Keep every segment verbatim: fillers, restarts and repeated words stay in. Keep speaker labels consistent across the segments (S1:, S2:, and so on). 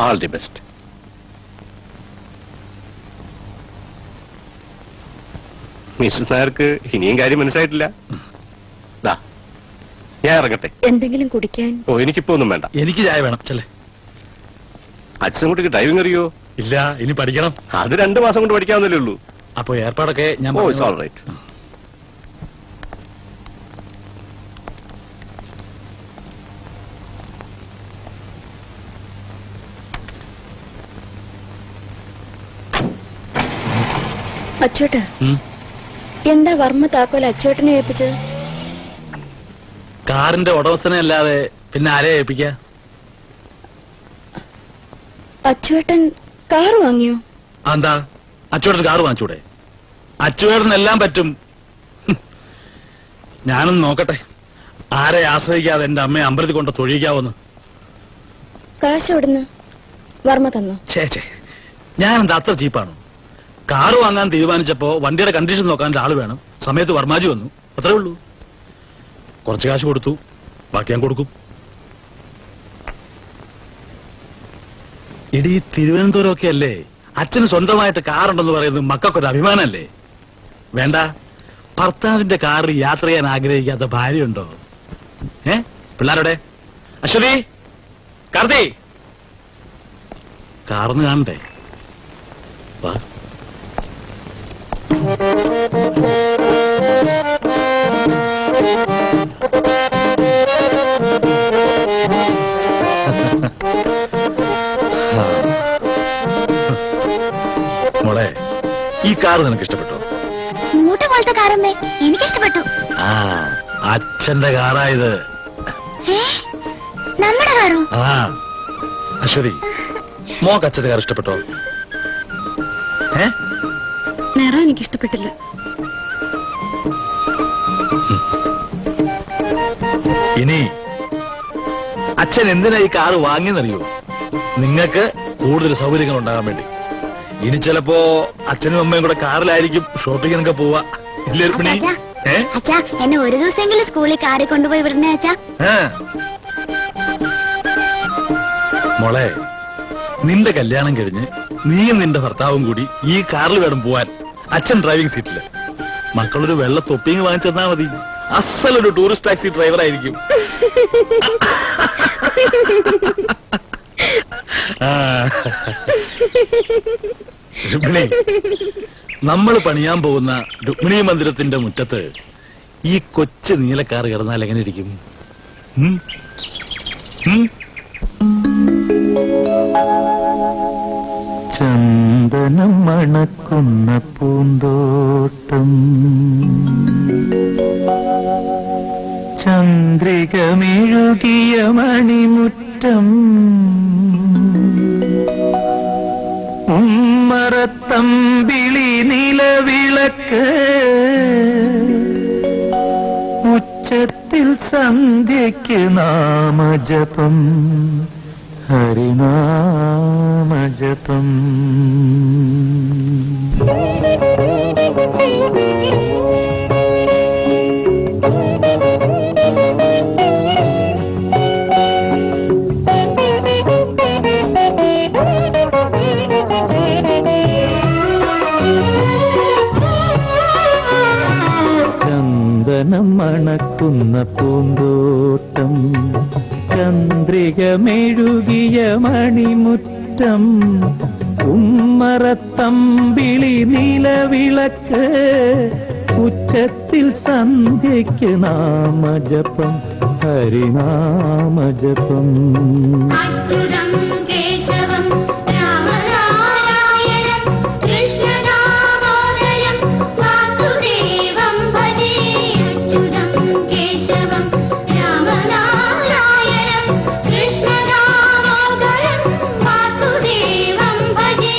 S1: All the best. Mrs നായർക്ക് ഇനിയും കാര്യം മനസ്സിലായിട്ടില്ല. ഞാൻ ഇറങ്ങട്ടെ.
S2: എന്തെങ്കിലും കുടിക്കാൻ? ഓ,
S1: എനിക്കിപ്പോ ഒന്നും വേണ്ട.
S3: എനിക്ക് ചായ വേണം. ചെല്ലേ.
S1: അച്ഛൻകുട്ടിക്ക് ഡ്രൈവിംഗ് അറിയോ?
S3: ഇല്ല, ഇനി പഠിക്കണം.
S1: അത് രണ്ടു മാസം കൊണ്ട് പഠിക്കാവുന്നല്ലേ ഉള്ളൂ.
S3: അപ്പൊ ഏർപ്പാടൊക്കെ ഞാൻ.
S1: Oh, it's all right.
S2: അച്ചോട്ടാ, എന്താ വർമ്മ താക്കോൽ അച്ചോട്ടനെ ഏൽപ്പിച്ചത്?
S3: കാറിന്റെ ഉടമസ്ഥനെ അല്ലാതെ പിന്നെ ആരെ ഏൽപ്പിക്ക?
S2: അച്ചുവേട്ടൻ കാർ വാങ്ങിയോ?
S3: എന്താ അച്ചുവേട്ടൻ കാർ വാങ്ങിച്ചൂടെ? അച്ചുവേട്ടനെല്ലാം പറ്റും. ഞാനൊന്ന് നോക്കട്ടെ, ആരെ ആശ്രയിക്കാതെ എന്റെ അമ്മയെ അമ്പലത്തിൽ കൊണ്ട് തൊഴിയിക്കാവോന്ന്.
S2: കാശ് എവിടുന്ന്? വർമ്മ തന്നോ?
S3: ചേ ചേ, ഞാനെന്താ അത്ര ചീപ്പാണോ? കാറ് വാങ്ങാൻ തീരുമാനിച്ചപ്പോ വണ്ടിയുടെ കണ്ടീഷൻ നോക്കാൻ ഒരാള് വേണം. സമയത്ത് വർമാജി വന്നു, അത്രേ ഉള്ളൂ. കുറച്ച് കാശ് കൊടുത്തു, ബാക്കി ഞാൻ കൊടുക്കും. ഇടീ തിരുവനന്തപുരം ഒക്കെ അല്ലേ, അച്ഛന് സ്വന്തമായിട്ട് കാറുണ്ടെന്ന് പറയുന്നത് മക്കൾക്കൊരു അഭിമാനല്ലേ? വേണ്ട, ഭർത്താവിന്റെ കാറിൽ യാത്ര ചെയ്യാൻ ആഗ്രഹിക്കാത്ത ഭാര്യയുണ്ടോ? ഏ പിള്ളേരുടെ അശ്വതി, കാർത്തി, കാർന്ന് കാണണ്ടേ? വാ. മോളെ, ഈ കാർ നിനക്ക് ഇഷ്ടപ്പെട്ടോ?
S4: മൂട്ട പോലത്തെ കാറമ്മേ, എനിക്കിഷ്ടപ്പെട്ടു.
S3: ആ, അച്ഛന്റെ കാറായത്.
S4: നമ്മുടെ കാറോ?
S3: ആ, അശ്വതി, മോക്ക് അച്ഛന്റെ കാർ ഇഷ്ടപ്പെട്ടോ? ഏ
S2: നിറം എനിക്കിഷ്ടപ്പെട്ടില്ല.
S3: ഇനി അച്ഛൻ എന്തിനാ ഈ കാറ് വാങ്ങിയെന്നറിയോ? നിങ്ങൾക്ക് കൂടുതൽ സൗകര്യങ്ങൾ ഉണ്ടാകാൻ വേണ്ടി. ഇനി ചിലപ്പോ അച്ഛനും അമ്മയും കൂടെ കാറിലായിരിക്കും ഷോപ്പിങ്ങിനൊക്കെ പോവാ. ഇല്ലേ രുക്മിണി?
S4: അച്ഛാ, എന്നെ ഒരു ദിവസമെങ്കിലും സ്കൂളിൽ കാറിൽ കൊണ്ടുപോയി വിടണേ അച്ഛാ.
S3: മോളെ, നിന്റെ കല്യാണം കഴിഞ്ഞ് നീയും നിന്റെ ഭർത്താവും കൂടി ഈ കാറിൽ വേണം പോവാൻ. അച്ഛൻ ഡ്രൈവിംഗ് സീറ്റില്. മക്കളൊരു വെള്ള തൊപ്പിങ് വാങ്ങിച്ചു തന്നാ മതി. അസലൊരു ടൂറിസ്റ്റ് ടാക്സി ഡ്രൈവർ ആയിരിക്കും. രുക്മിണി, നമ്മൾ പണിയാൻ പോകുന്ന രുക്മിണി മന്ദിരത്തിന്റെ മുറ്റത്ത് ഈ കൊച്ചു നീലക്കാർ കിടന്നാൽ എങ്ങനെ ഇരിക്കും?
S5: ചന്ദനം മണക്കുന്ന പൂന്തോട്ടം, ചന്ദ്രികമെഴുകിയ മണിമുറ്റം, ഉമ്മറത്തമ്പിളി നിലവിളക്ക്, ഉച്ചത്തിൽ സന്ധ്യയ്ക്ക് നാമജപം, ഹരിനാമജപം. ചന്ദനം മണക്കുന്ന പൂന്തോട്ടം, ചന്ദ്രികമെഴുകിയ മണിമുറ്റം, ഉമ്മറത്തമ്പിളി നിലവിളക്ക്, ഉച്ചത്തിൽ സന്ധ്യയ്ക്ക് നാമജപം, ഹരിനാമജപം.
S4: അച്യുതം കേശവം രാമനാരായണം കൃഷ്ണദാമോദരം വാസുദേവം ഭജേ. അച്യുതം കേശവം രാമനാരായണം കൃഷ്ണദാമോദരം വാസുദേവം ഭജേ.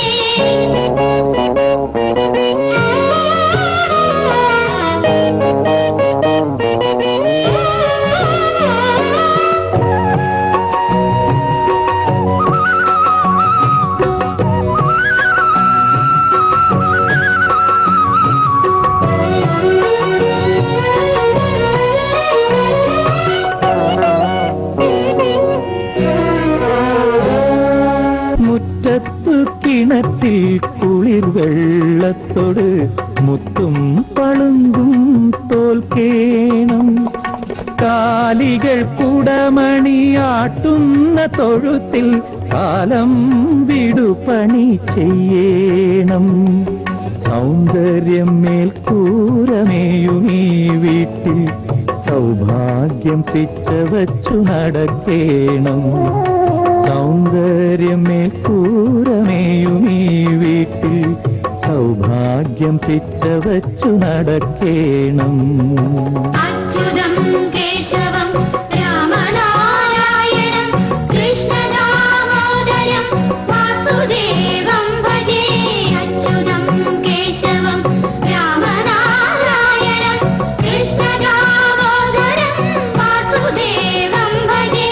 S5: കിണറ്റിൽ കുളിർ വെള്ളത്തോട് മുത്തും പളുങ്കും തോൽക്കേണം. കാലികൾ കുടമണിയാട്ടുന്ന തൊഴുത്തിൽ കാലം വിടുപണി ചെയ്യണം. സൗന്ദര്യം മേൽക്കൂരമേയുമീ വീട്ടിൽ സൗഭാഗ്യം പിച്ച വച്ചു നടക്കേണം. സൗന്ദര്യം മേൽക്കൂരമേയുമീ വീട്ടിൽ സൗഭാഗ്യം പിച്ച വച്ചു നടക്കേണം.
S4: അച്യുതം കേശവം രാമനാരായണം കൃഷ്ണദാമോദരം വാസുദേവം ഭജേ. അച്യുതം കേശവം രാമനാരായണം കൃഷ്ണദാമോദരം വാസുദേവം ഭജേ.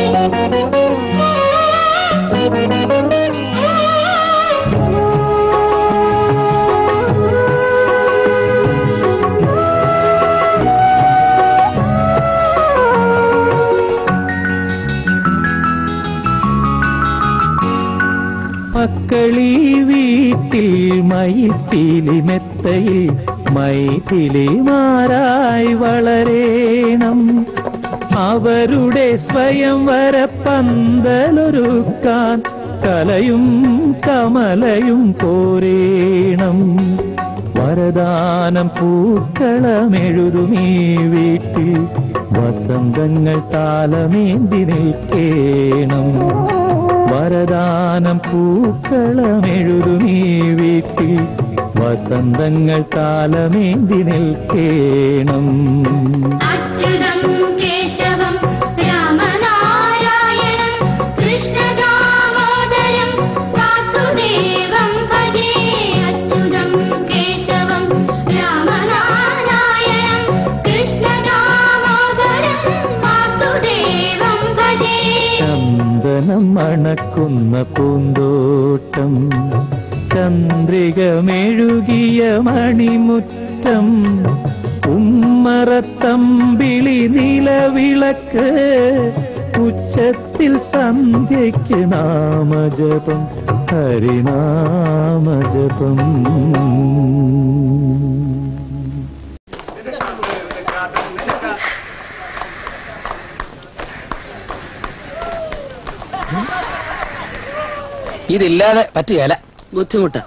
S5: മക്കളീ വീട്ടിൽ മയിൽപ്പീലി മെത്തയിൽ മൈഥിലിമാരായി വളരേണം. അവരുടെ സ്വയംവര പന്തലൊരുക്കാൻ കലയും കമലയും പോരേണം. വരദാനം പൂക്കളമെഴുതുമീ വീട്ടിൽ വസന്തങ്ങൾ താലമേന്തി നിൽക്കേണം. വരദാനം പൂക്കളമെഴുതുമീ വീട്ടിൽ വസന്തങ്ങൾ താലമേന്തി നിൽക്കേണം.
S4: അച്യുതം കേശവം രാമനാരായണം കൃഷ്ണദാമോദരം വാസുദേവം ഭജേ. അച്യുതം കേശവം രാമനാരായണം കൃഷ്ണദാമോദരം വാസുദേവം ഭജേ.
S5: ചന്ദനം മണക്കുന്ന പൂന്തോട്ടം ചന്ദ്രികമെഴുകിയ മണിമുറ്റം ഉമ്മറത്തമ്പിളി നിലവിളക്ക് ഉച്ചത്തിൽ സന്ധ്യയ്ക്ക് നാമജപം ഹരിനാമജപം.
S6: ഇതില്ലാതെ പറ്റുകയല്ല.
S7: ബുദ്ധിമുട്ടാ.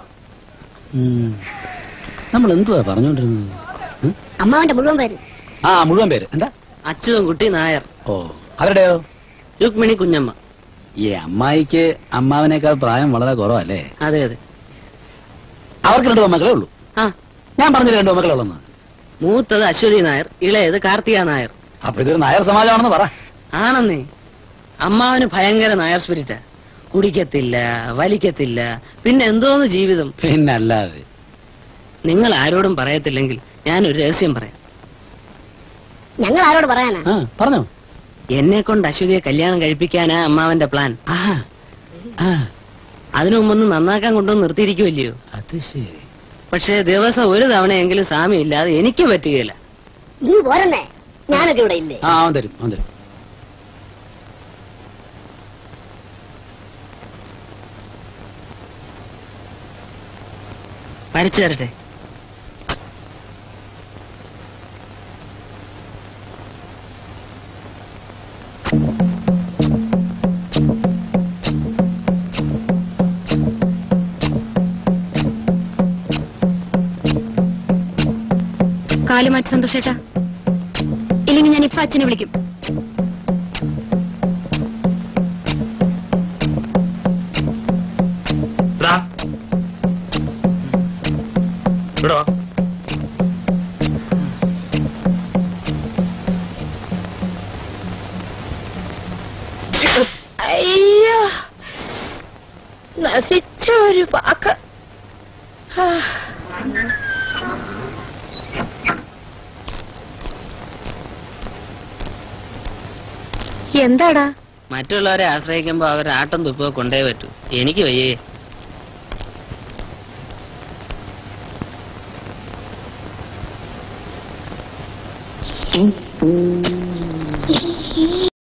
S6: നമ്മൾ എന്തുവാ പറഞ്ഞോണ്ടിരുന്നത്?
S4: അമ്മാവന്റെ മുഴുവൻ പേര്
S6: ആ മുഴുവൻ പേര് എന്താ?
S7: അച്യുതൻകുട്ടി നായർ.
S6: ഓ അവരുടെയോ?
S7: രുക്മിണി കുഞ്ഞമ്മ.
S6: ഈ അമ്മായിക്ക് അമ്മാവനേക്കാൾ പ്രായം വളരെ കുറവല്ലേ?
S7: അതെ അതെ.
S6: അവർക്ക് രണ്ടു മക്കളേ ഉള്ളൂ.
S7: ആ
S6: ഞാൻ പറഞ്ഞില്ല രണ്ടു മക്കളെ ഉള്ളെന്ന്.
S7: മൂത്തത് അശ്വതി നായർ, ഇളയത് കാർത്തിക നായർ.
S6: അപ്പൊ ഇതൊരു നായർ സമാജമാണെന്ന് പറ.
S7: ആണെന്നേ. അമ്മാവന് ഭയങ്കര നായർ സ്പിരിറ്റാ. കുടിക്കത്തില്ല, വലിക്കത്തില്ല, പിന്നെ എന്തോന്ന് ജീവിതം.
S6: പിന്നല്ലാതെ.
S7: നിങ്ങൾ ആരോടും പറയത്തില്ലെങ്കിൽ ഞാനൊരു രഹസ്യം പറയാം.
S4: ഞങ്ങൾ ആരോട് പറയാനാ?
S6: ആ പറഞ്ഞോ.
S7: എന്നെ കൊണ്ട് അശ്വതിയെ കല്യാണം കഴിപ്പിക്കാനാ അമ്മാവന്റെ പ്ലാൻ.
S6: ആ ആ
S7: അതിനു മുമ്പൊന്ന് നന്നാക്കാൻ കൊണ്ടുവന്ന് നിർത്തിയിരിക്കുമല്ലയോ.
S6: അത് ശരി.
S7: പക്ഷേ ദിവസം ഒരു തവണയെങ്കിലും സ്വാമി ഇല്ലാതെ എനിക്ക് പറ്റുകയില്ല.
S4: ഇങ്ങ് പോരന്നേ, ഞാനൊക്കെ ഇവിടെ ഇല്ലേ?
S6: ആ അവൻ തരും അവൻ തരും.
S7: വരച്ചു തരട്ടെ.
S2: കാലുമാറ്റി സന്തോഷേട്ടാ, ഇല്ലെങ്കിൽ ഞാൻ ഇപ്പൊ അച്ഛനെ വിളിക്കും.
S8: അയ്യോ, നശിച്ച ഒരു വാക്ക്.
S2: എന്താടാ?
S7: മറ്റുള്ളവരെ ആശ്രയിക്കുമ്പോ അവർ ആട്ടം തുപ്പോ കൊണ്ടേ പറ്റൂ. എനിക്ക് വയ്യേ.
S4: ഉം